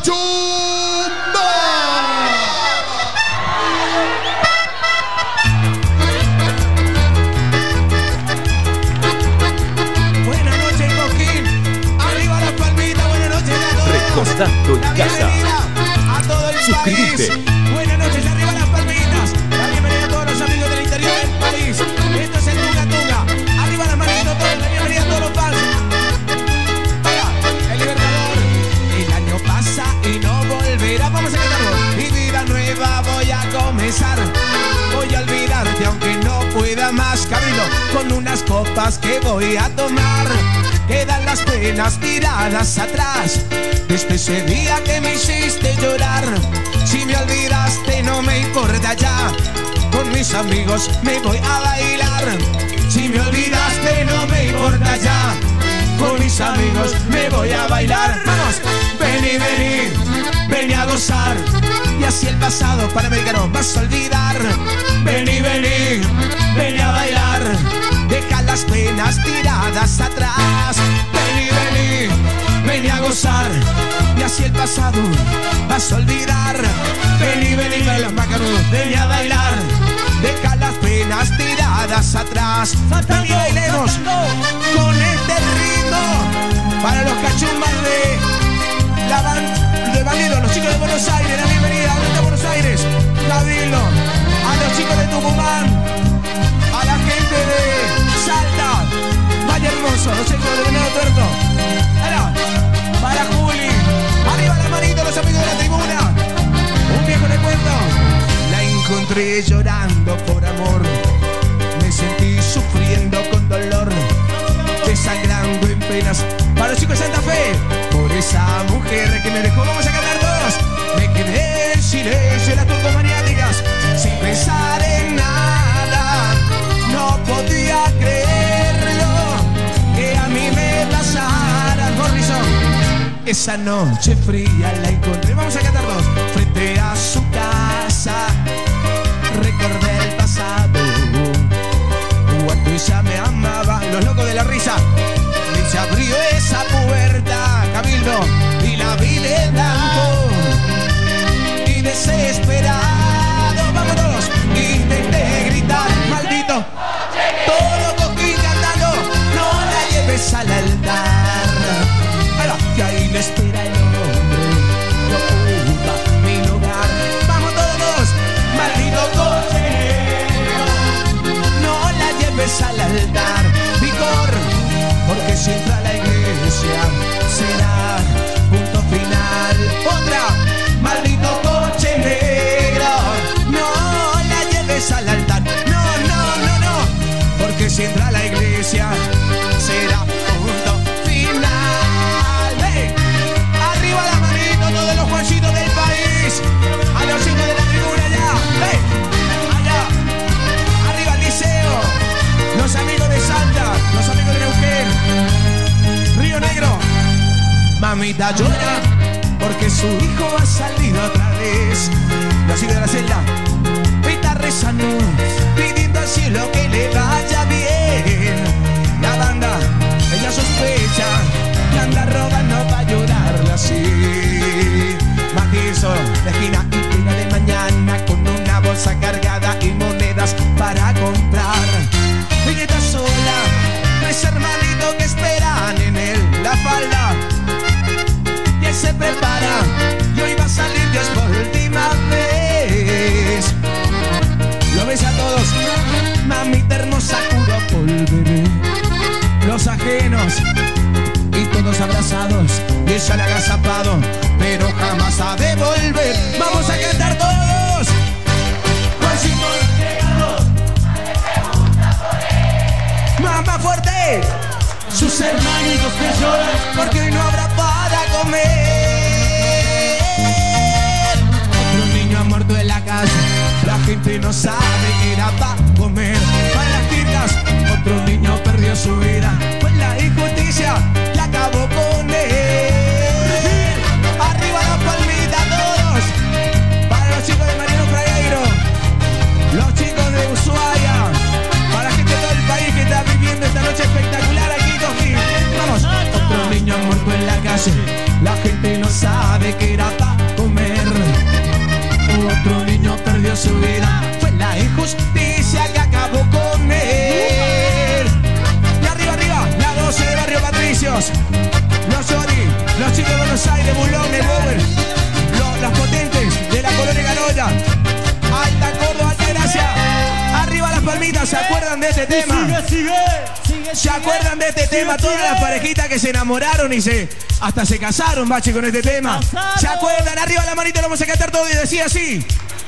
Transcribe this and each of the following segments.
Cachumba. Buenas noches, Coquín. Arriba las palmitas. Buenas noches a todos. Recordando en La casa. bienvenida a todo el Suscríbete. país. Buenas noches, arriba las palmitas. La bienvenida a todos los amigos del interior del país. Esto es el Tunga Tunga. Arriba las manitos, todos. La bienvenida a todos los fans. Venga, el Libertador. El año pasa y no volverá. Vamos a cantarlo. Mi vida nueva voy a comenzar. Voy a olvidarte aunque no pueda más. Camilo, con unas copas que voy a tomar. Quedan las penas tiradas atrás. Desde ese día que me hiciste llorar. Si me olvidaste no me importa ya. Con mis amigos me voy a bailar. Si me olvidaste no me importa ya. Con mis amigos me voy a bailar. Vamos, vení, vení, vení a gozar. Y así el pasado panamericano vas a olvidar. Vení, vení, vení a bailar. Deja las penas tiradas atrás. Vení, vení, vení a gozar. Y así el pasado vas a olvidar. Vení, vení para los macanudos, vení a bailar. Deja las penas tiradas atrás. Vení, bailemos con este ritmo. Para los cachumbas de la banda de Bandido, los chicos de Buenos Aires, la bienvenida a Buenos Aires, Cabildo, a los chicos de Tucumán, a la gente de Salta, Valle Hermoso, los chicos de Venado Tuerto. Ahora, para Juli, arriba la manito, los amigos de la tribuna. Un viejo recuerdo. La encontré llorando por amor. Me sentí sufriendo con dolor, desangrando en penas. Para los chicos de Santa Fe, por esa mujer que me dejó. Vamos a cantar todos. Me quedé en silencio en las turcomaniáticas, sin pensar en nada. No podía creerlo, que a mí me pasara. Morrison, esa noche fría la encontré. Vamos a cantar todos. Frente a su casa, recordé el pasado, cuando ella me amaba. Los locos de la risa. Y se abrió esa puerta, Cabildo, y la vi de blanco y desesperado. Vamos todos, intenté gritar, maldito. Todo Coquín cantando, no la lleves al altar. Que ahí le espera el hombre, no ocupa mi lugar. Vamos todos, maldito cochinero, no la lleves al altar. Vigor, porque si entra a la iglesia será punto final. Otra, maldito coche negro, no la lleves al altar. No, no, no, no, porque si entra a la iglesia será punto final. ¡Hey! Arriba las manitos todos los Juancitos del país. A los chicos de la tribuna allá. ¡Hey! Allá. Arriba el liceo. Los amigos de Salta, los amigos de Neuquén, Río Negro. Mamita llora porque su hijo ha salido otra vez. Los hijos de la celda está rezando, pidiendo al cielo que le vaya bien. La banda, ella sospecha que anda robando para ayudarla así. Matizo, la esquina y llega de mañana con una bolsa cargada y monedas para comprar. Ella está sola, tres hermanitos que esperan en él la falda. Y él se prepara, y hoy va a salir Dios por última vez. Lo ves a todos, mamita hermosa, juro volveré. Los ajenos y todos abrazados, y ella le ha agazapado, pero jamás ha de volver. Vamos a cantar todos. Juancito entregados, mamá fuerte. Sus hermanitos que lloran porque hoy no habrá para comer. Otro niño ha muerto en la calle, la gente no sabe que era para comer. Para las tirgas, otro niño perdió su vida, pues la injusticia la acabó con él. Arriba las palmitas todos. Para los chicos de Mariano Fragueiro, los chicos de Ushuaia, para la gente de todo el país que está viviendo esta noche espectacular aquí conmigo. Vamos, otro niño ha muerto en la calle, la gente no sabe que era para Masai de Bulón, el Bower, las potentes de la colonia Garola, Alta Córdoba, Alta Gracia. Arriba las palmitas, ¿se acuerdan de este tema? ¿Se acuerdan de este tema? Todas las parejitas que se enamoraron y hasta se casaron, bache, con este tema. ¿Se acuerdan? Arriba la manita, lo vamos a cantar todo y decía así.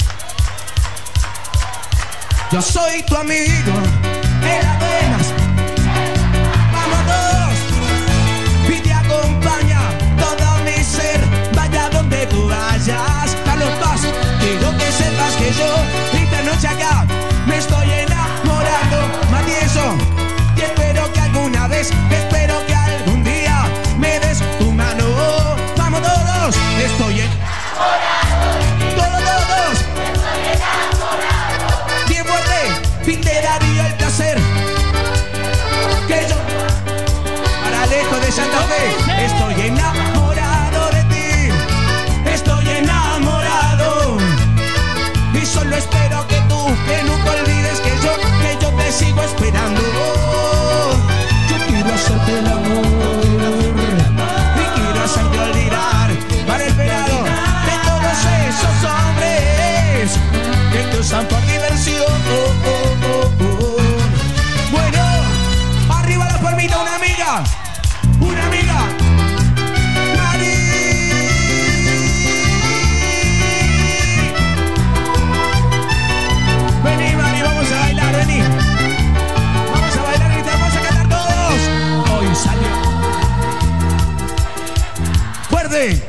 Yo soy tu amigo, en las venas. Vamos todos. Y te acompaña todo mi ser, vaya donde tú vayas. Carlos Paz, quiero que sepas que yo esta noche acá me estoy enamorando. Matieso, y espero que alguna vez, espero que algún día me des tu mano. Vamos todos, estoy enamorado. Todos. Estoy enamorado. Bien fuerte, te daría el placer que yo, para lejos de Santa Fe, estoy enamorado de ti. Estoy enamorado. Y solo espero que tú, que nunca olvides que yo te sigo esperando. Yo quiero hacerte el amor y quiero hacerte olvidar para el pelado de todos esos hombres que te usan por diversión. Bueno, arriba la palmita, una amiga. Vení, Mari, vamos a bailar, vení. Vamos a bailar y te vamos a cantar todos. Hoy salió fuerte.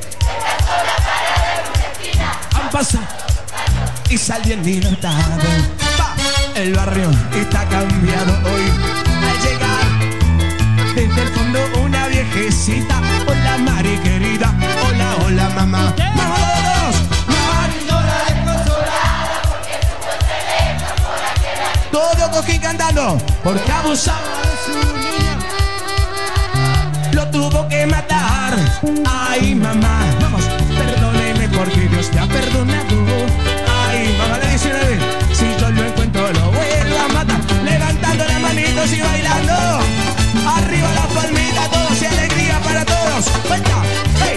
Han pasado y salió en libertad. El barrio está cambiado hoy. Al llegar desde el fondo una viejecita. Hola, Mari querida. Hola, hola, mamá. ¡Vamos todos! Todo Coquín cantando, porque abusaba de su niña, lo tuvo que matar. Ay, mamá, vamos, perdóneme porque Dios te ha perdonado. Ay, mamá, la 19, si yo lo encuentro lo vuelvo a matar. Levantando las manitos y bailando. Arriba la palmita, todos y alegría para todos. Cuenta, hey.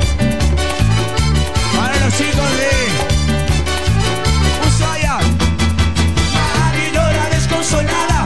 Para los chicos de Ushuaia. Consolada,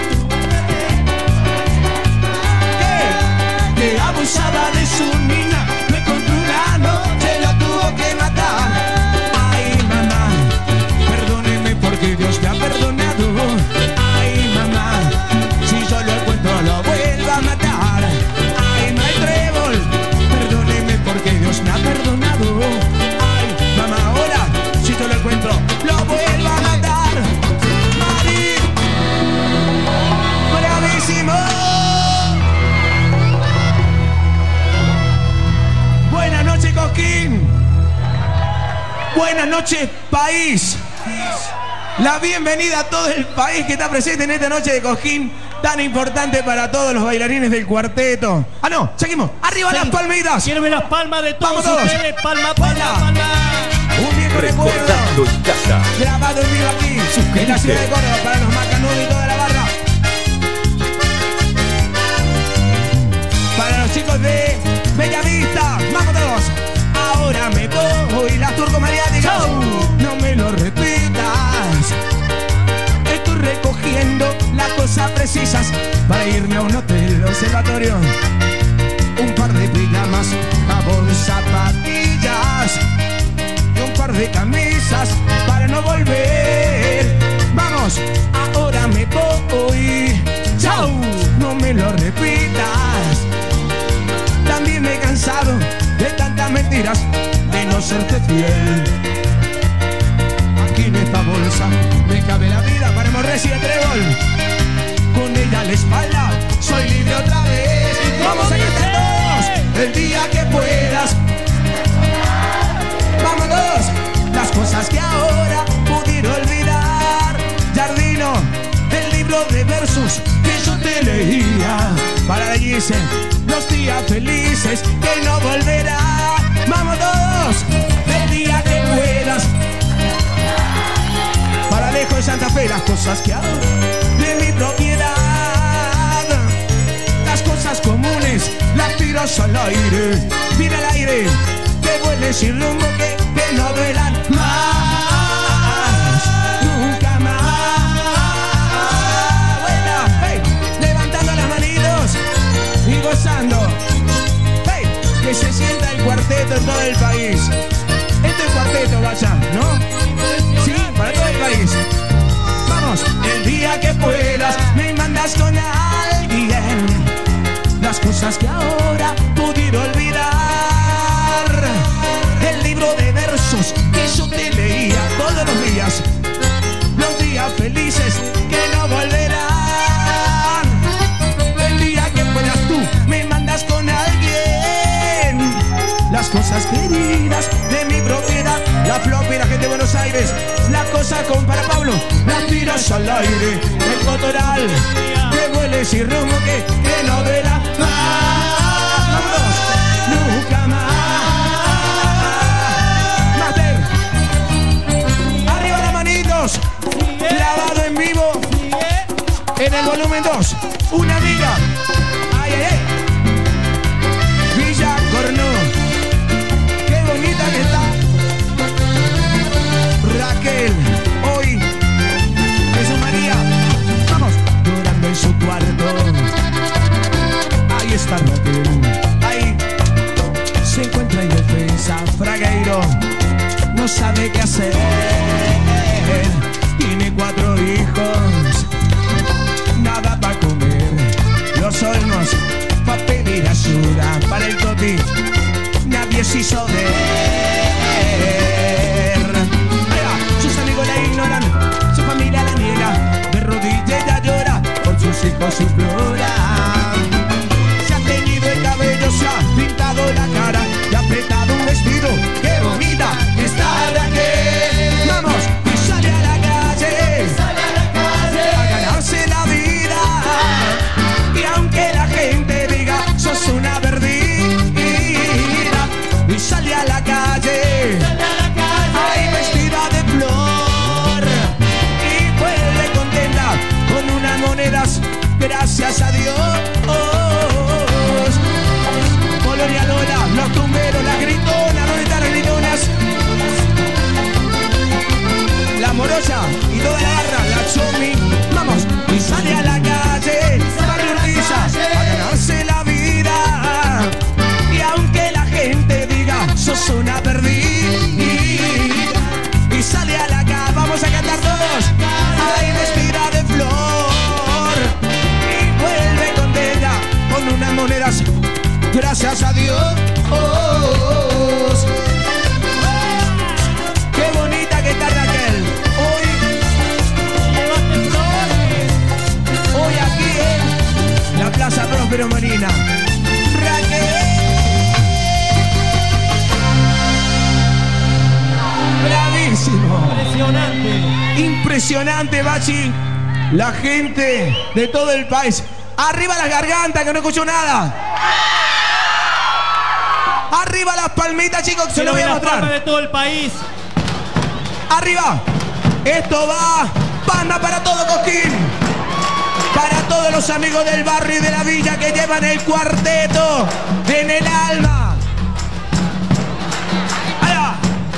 que abusaba de su niña, me encontró una noche, la tuvo que matar. Ay, mamá, perdóneme porque Dios me ha perdonado. Ay, mamá, si yo lo encuentro lo vuelvo a matar. Ay, no hay trébol, perdóneme porque Dios me ha perdonado. Ay, mamá, ahora, si yo lo encuentro lo vuelvo a matar. Buenas noches, Cosquín. Buenas noches, país. La bienvenida a todo el país que está presente en esta noche de Cosquín tan importante para todos los bailarines del cuarteto. Ah, no, seguimos. Arriba las palmitas. Quiero ver las palmas de todos ustedes. Palma. Un viejo recuerdo grabado en vivo aquí en la ciudad de Córdoba para los macanudos y toda la barra. Para los chicos de Bellavista, vamos todos. Ahora me voy, las turcomariáticas. No me lo repitas. Estoy recogiendo las cosas precisas para irme a un hotel observatorio. Un par de pijamas, jabón, zapatillas y un par de camisas para no volver. Vamos, ahora me voy. Chau, no me lo repitas. También me he cansado de tantas mentiras, de no serte fiel. Aquí en esta bolsa me cabe la vida para morrer y el trébol. Con ella a la espalda soy libre otra vez. Vamos a cantar todos el día que puedas. Vamos todos, las cosas que ahora pudiera olvidar. Jardino, el libro de versos que yo te leía. Para allí los días felices que no volverá. Vamos todos, el día que puedas. Para lejos de Santa Fe, las cosas que ahora de mi propiedad. Las cosas comunes las tiras al aire. Mira el aire. vueles sin rumbo que no duelan más, nunca más. Bueno, hey, levantando las manitos y gozando. Hey, que se sienta el cuarteto en todo el país. Este es cuarteto, vaya, ¿no? Sí, para todo el país. Vamos, el día que puedas me mandas con alguien las cosas que ahora pudiera olvidar. El libro de versos que yo te leía todos los días felices que no volverán. El día que puedas tú me mandas con alguien las cosas queridas de mi propiedad. La flopera, gente de Buenos Aires, la cosa con para Pablo, las tiras al aire, el cotoral, que huele sin rumbo que no verá más. Vámonos, nunca más. Master, arriba las manitos, grabado en vivo, en el volumen 2, una amiga, ay, ay, ay, Villa Cornú, qué bonita que está Raquel, hoy Jesús María, vamos, llorando en su cuarto. Ahí está Raquel, ahí se encuentra indefensa, Fragueiro, no sabe qué hacer, tiene 4 hijos, nada para comer, los olmos para pedir ayuda, para el coti nadie se hizo ver. Sus amigos la ignoran, su familia la niega, de rodillas ella llora, por sus hijos implora. Se ha teñido el cabello, se ha pintado la cara y ha apretado un vestido, qué bonita está Raquel. Vamos, y sale a la calle, a ganarse la vida, y aunque la gente diga sos una perdida, y sale a la calle, ahí vestida de flor, y vuelve contenta con unas monedas, gracias a Dios. Polonia Lola, los tumberos, las gritonas, ¿dónde están las gritonas? La morocha y toda la garra, la chomi, vamos, y sale a la calle, barrio Urquiza, a ganarse la vida, y aunque la gente diga sos una perdida, y sale a la calle, vamos a cantar todos, ahí vestida de flor, y vuelve contenta con unas monedas, gracias a Dios. Qué bonita que está Raquel. Hoy aquí en la Plaza Próspero Marina. Raquel. Bravísimo. Impresionante. Impresionante, Bachi. La gente de todo el país. Arriba las gargantas, que no escucho nada. Arriba las palmitas, chicos, que se lo voy a mostrar. De todo el país. Arriba. Esto va, banda para todo Cosquín. Para todos los amigos del barrio y de la villa que llevan el cuarteto en el alma. Allá.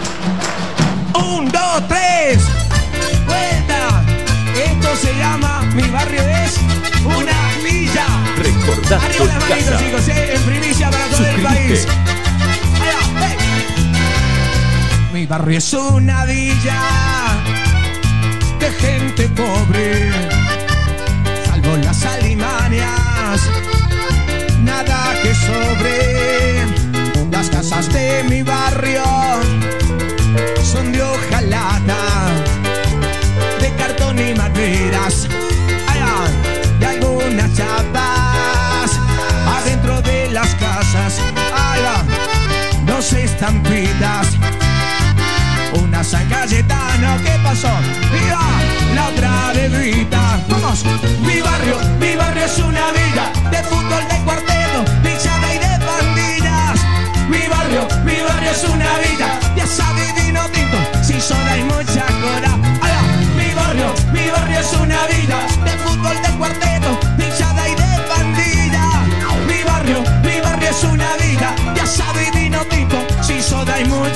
1, 2, 3. Vuelta. Esto se llama Mi Barrio es una Villa. Recordando arriba las manitos, chicos, en primicia para todo el país. Allá. Hey. Mi barrio es una villa de gente pobre, salvo las alimañas, nada que sobre. Las casas de mi barrio son de hojalata, de cartón y maderas, y algunas chapas adentro de las casas. Ahí va, 2 estampitas, una San Cayetano, ¿qué pasó? ¡Viva! La otra bebita. Vamos, mi barrio es una villa de fútbol, de cuarteto, pinchada y de pandillas. Mi barrio es una villa de asado y vino tinto, sin soda y mucha cola. ¡Hala! Mi barrio es una villa de fútbol, de cuarteto, pinchada y de pandillas. Mi barrio es una villa de asado y vino tinto, sin soda y mucha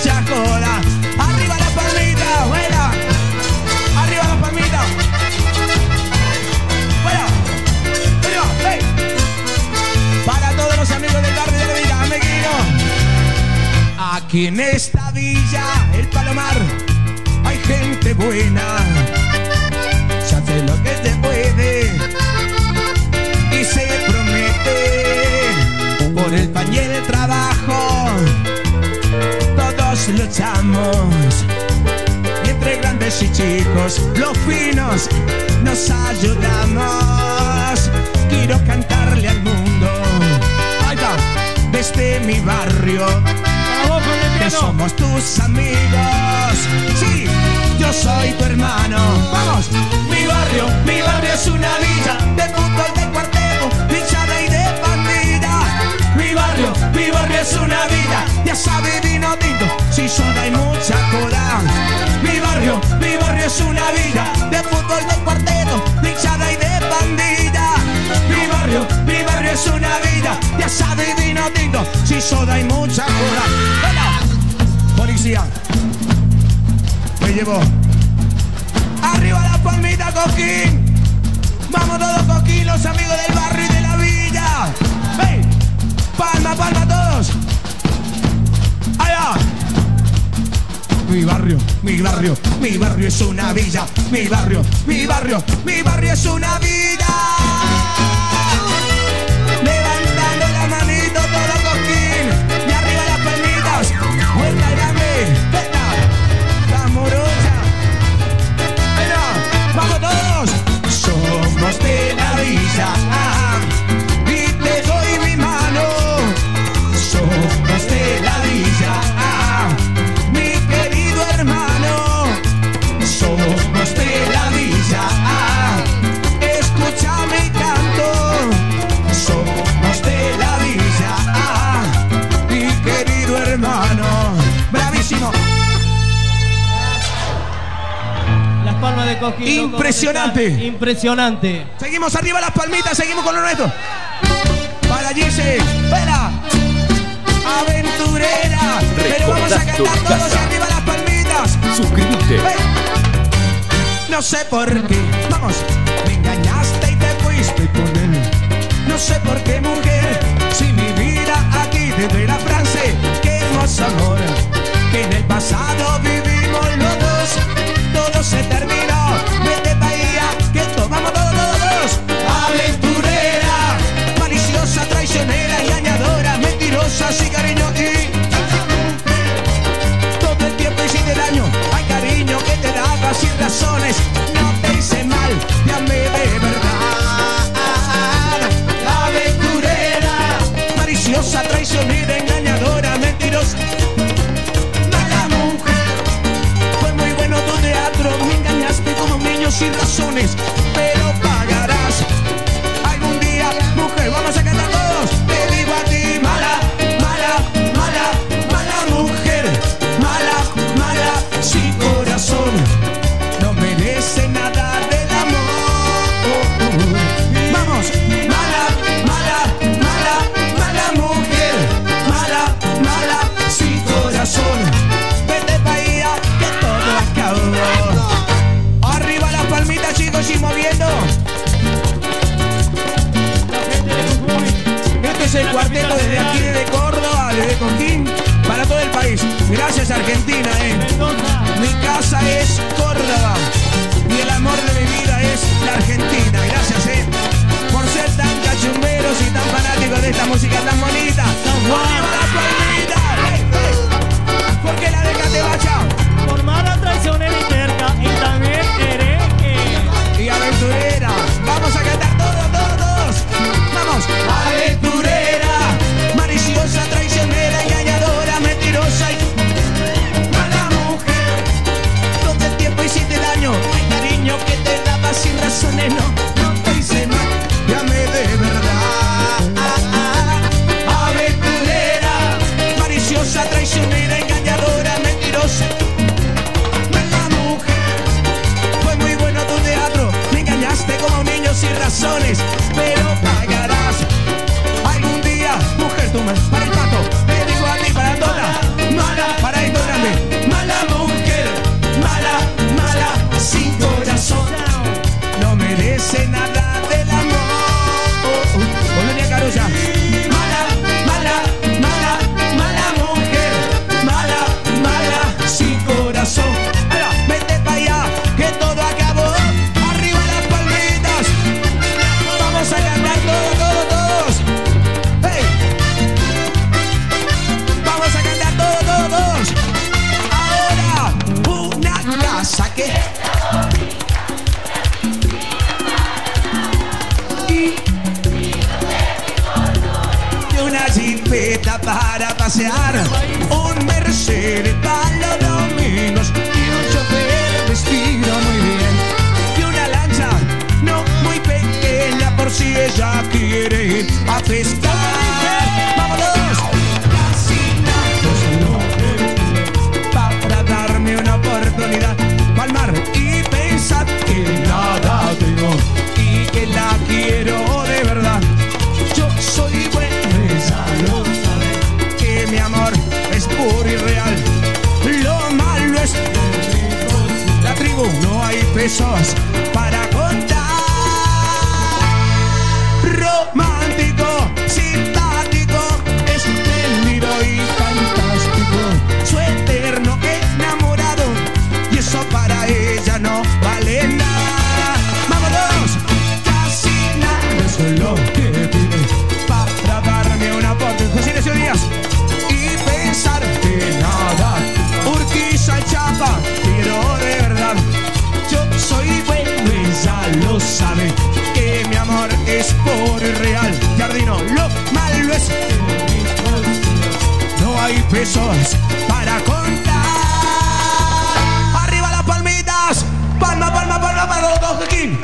Aquí en esta villa, el Palomar, hay gente buena. Se hace lo que se puede y se promete. Por el pan y el trabajo todos luchamos. Y entre grandes y chicos, los finos, nos ayudamos. Quiero cantarle al mundo, ahí va, desde mi barrio, que somos tus amigos. Sí, yo soy tu hermano. Vamos, mi barrio es una villa de fútbol, de cuarteto, hinchada y de pandilla. Mi barrio es una villa de asado y vino tinto, si soda y mucha cola. Mi barrio es una villa de fútbol, de cuarteto, hinchada y de pandilla. Mi barrio es una villa de asado y vino tinto, si soda y mucha cola. ¡Hola! Policía, me llevó. Arriba la palmita, Coquín. Vamos todos, Coquín, los amigos del barrio y de la villa. ¡Hey! Palma, palma todos. Allá. Mi barrio es una villa. Mi barrio es una villa. Levantando la manito todo, Coquín. Y arriba las palmitas. Vuelta grande. Venga. La morocha. Venga. Vamos todos. Somos de la villa. Y te doy mi mano. Somos de la villa. Mi querido hermano. Somos de la villa. Escucha mi canto. Somos de la villa. Mi querido hermano. Bravísimo. Las palmas de Coquín. Impresionante. Impresionante. Seguimos arriba las palmitas, seguimos con lo nuestro. Para Gise, espera. Aventurera. Pero vamos a cantar todos arriba las palmitas. Suscríbete. No sé por qué, vamos, me engañaste y te fuiste con él. No sé por qué, mujer, si mi vida aquí desde la Francia. Qué hermoso amor, que en el pasado vivimos los dos. Todo se terminó, vete pa' allá, que tomamos todos. Aventurera, maliciosa, traicionera y añadora, mentirosa, sin cariño y todo el tiempo hiciste daño. Ay, cariño, que te daba sin razones. No te hice mal, te amé de verdad. Aventurera, maliciosa, traicionera, engañadora, mentirosa. Mala mujer, fue muy bueno tu teatro, me engañó. ¿Qué? Y una jipeta para pasear, un Mercedes para los domingos y un chofer vestido muy bien y una lancha no muy pequeña por si ella quiere ir a pescar. ¡Vámonos! Casi nada para darme una oportunidad al mar y pensar que nada tengo y que la quiero de verdad. Yo soy bueno, ella lo sabe, que mi amor es puro y real. Lo malo es la tribu, no hay pesos para contar. Romántico, simpático, espléndido y fantástico, su eterno enamorado, y eso para ella no vale nada. ¡Vámonos! Casi nada es lo que pide para darme una oportunidad. José Ignacio Díaz y pensar que nada, Urquiza y Chapa, pero de verdad yo soy bueno, ella lo sabe, que mi amor es puro y real. Jardino, lo malo es no hay pesos para contar. Arriba las palmitas, palma, palma, palma para los dos, Joaquín.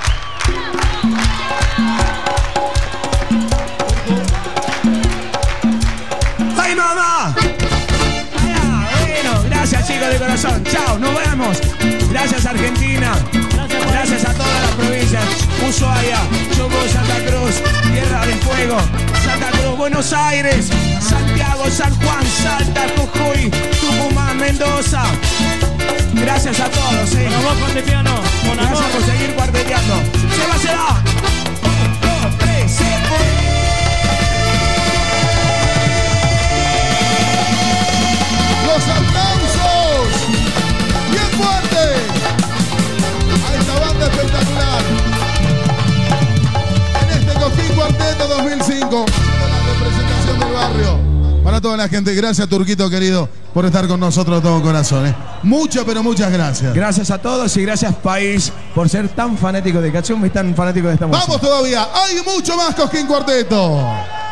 ¡Ay, mamá! Bueno, gracias chicos de corazón. Chao, nos vemos. Gracias Argentina. Gracias a todas las provincias. Ushuaia, Chocó, Santa Cruz, Tierra del Fuego, Santa Cruz, Buenos Aires, Santiago, San Juan, Salta, Jujuy, Tucumán, Mendoza. Gracias a todos, Gracias por seguir cuarteteando. Se va, se va. 1, 2, 3, se fue. Los aplausos, bien fuerte a esta banda espectacular en este Cosquín Cuarteto 2005, la representación del barrio. Para toda la gente, gracias Turquito querido por estar con nosotros de todo corazón. Muchas, pero muchas gracias. Gracias a todos y gracias país por ser tan fanático de Cachumba y tan fanático de esta música. Vamos todavía, hay mucho más Cosquín Cuarteto.